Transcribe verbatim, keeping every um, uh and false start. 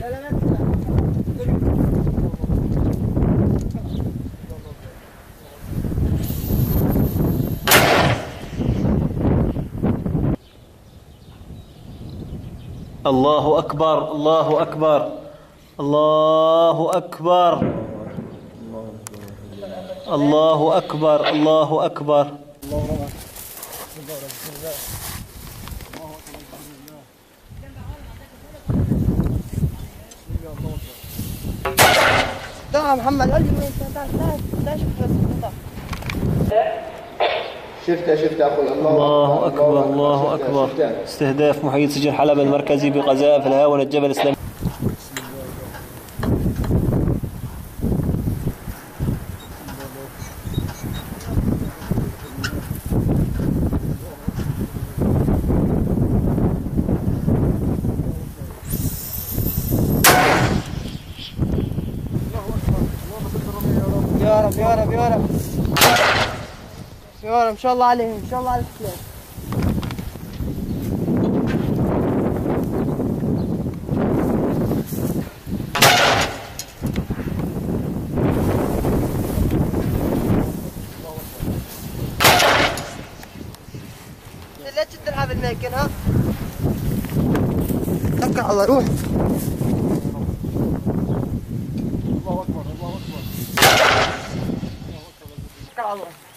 الله أكبر الله أكبر الله أكبر الله أكبر الله أكبر. تعال محمد قال لي وين تعال تعال تعال شوف شفته شفته اخوي. الله اكبر الله اكبر. استهداف محيط سجن حلب المركزي بقذائف الهاونه الجبل الاسلامي. يا رب يا رب يا رب يا رب ان شاء الله عليهم ان شاء الله على الاسلام. لا تشد العاب الماكن ها. توكل على الله روح. الله اكبر الله اكبر. توكل على الله.